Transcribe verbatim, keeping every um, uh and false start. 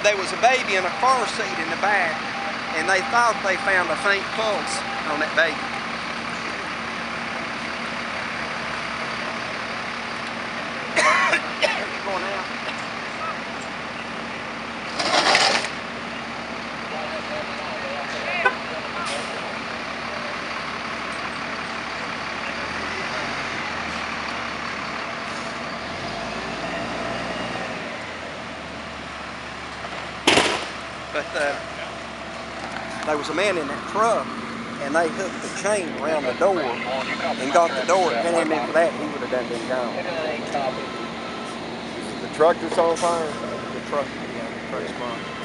there was a baby in a car seat in the back, and they thought they found a faint pulse on that baby. Going out. But uh, there was a man in that truck, and they hooked the chain around the door and got the door. If it hadn't been for that, he would have done been gone. The truck that's on fire? The truck, yeah, the truck's gone.